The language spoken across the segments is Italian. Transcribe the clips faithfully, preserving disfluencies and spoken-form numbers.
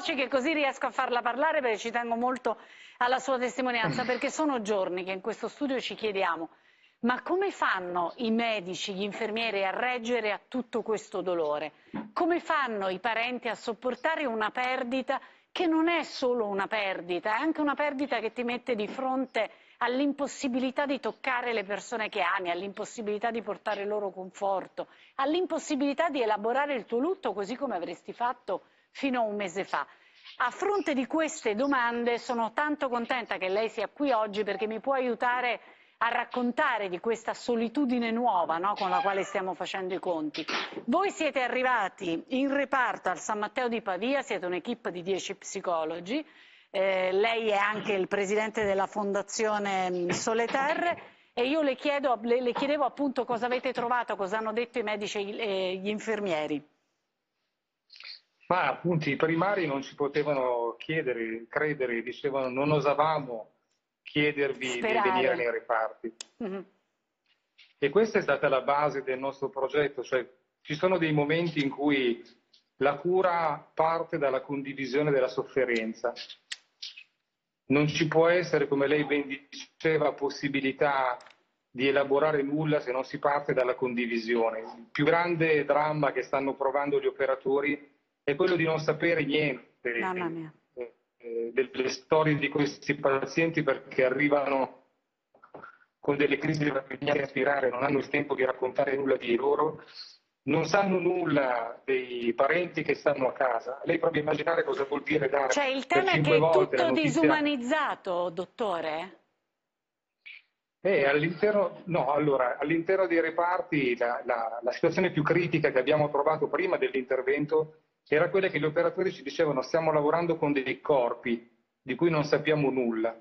veloce che così riesco a farla parlare, perché ci tengo molto alla sua testimonianza, perché sono giorni che in questo studio ci chiediamo: ma come fanno i medici, gli infermieri a reggere a tutto questo dolore? Come fanno i parenti a sopportare una perdita che non è solo una perdita, è anche una perdita che ti mette di fronte all'impossibilità di toccare le persone che ami, all'impossibilità di portare loro conforto, all'impossibilità di elaborare il tuo lutto così come avresti fatto fino a un mese fa. A fronte di queste domande sono tanto contenta che lei sia qui oggi, perché mi può aiutare a raccontare di questa solitudine nuova, no, con la quale stiamo facendo i conti. Voi siete arrivati in reparto al San Matteo di Pavia, siete un'equipe di dieci psicologi, eh, lei è anche il presidente della Fondazione Sole Terre, e io le, chiedo, le, le chiedevo appunto cosa avete trovato, cosa hanno detto i medici e gli infermieri. Ma appunto i primari non ci potevano chiedere, credere, dicevano non osavamo chiedervi Sperare. di venire nei reparti. Mm-hmm. E questa è stata la base del nostro progetto, cioè ci sono dei momenti in cui la cura parte dalla condivisione della sofferenza. Non ci può essere, come lei ben diceva, possibilità di elaborare nulla se non si parte dalla condivisione. Il più grande dramma che stanno provando gli operatori è quello di non sapere niente Mamma mia. eh, delle storie di questi pazienti, perché arrivano con delle crisi da respirare, non hanno il tempo di raccontare nulla di loro, non sanno nulla dei parenti che stanno a casa. Lei prova a immaginare cosa vuol dire dare Cioè il per tema è cinque che è volte la tutto notizia. disumanizzato, dottore? Eh, all'interno no, allora, all'interno dei reparti la, la, la situazione più critica che abbiamo trovato prima dell'intervento era quella che gli operatori ci dicevano: stiamo lavorando con dei corpi di cui non sappiamo nulla.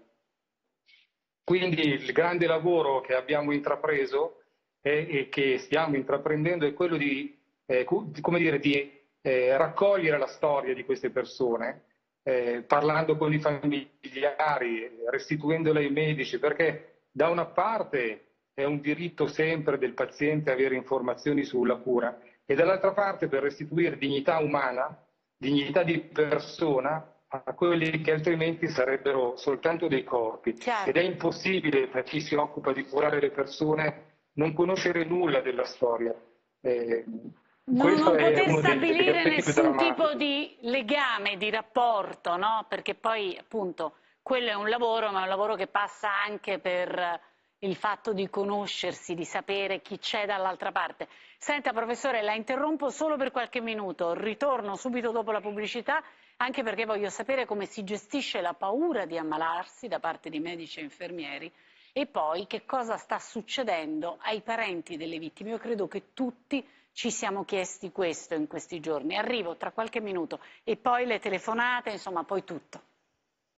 Quindi il grande lavoro che abbiamo intrapreso e, e che stiamo intraprendendo è quello di, eh, come dire, di eh, raccogliere la storia di queste persone, eh, parlando con i familiari, restituendola ai medici, perché da una parte è un diritto sempre del paziente avere informazioni sulla cura, e dall'altra parte per restituire dignità umana, dignità di persona a quelli che altrimenti sarebbero soltanto dei corpi. Chiaro. Ed è impossibile per chi si occupa di curare le persone non conoscere nulla della storia. Eh, Non, questo non è poter uno degli, degli stabilire aspetti più nessun tipo drammatici. di legame, di rapporto, no? Perché poi appunto quello è un lavoro, ma è un lavoro che passa anche per il fatto di conoscersi, di sapere chi c'è dall'altra parte. Senta professore, la interrompo solo per qualche minuto, ritorno subito dopo la pubblicità, anche perché voglio sapere come si gestisce la paura di ammalarsi da parte di medici e infermieri, e poi che cosa sta succedendo ai parenti delle vittime. Io credo che tutti ci siamo chiesti questo in questi giorni. Arrivo tra qualche minuto, e poi le telefonate, insomma poi tutto.